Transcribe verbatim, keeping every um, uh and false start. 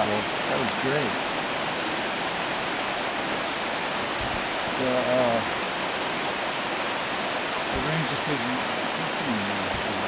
Well, that was great. So, uh, the ranger said, you, you can